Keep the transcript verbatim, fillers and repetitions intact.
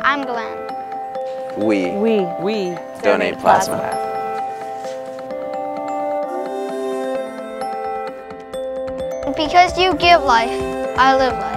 I'm Glenn. We. We. We. Donate plasma. Because you give life, I live life.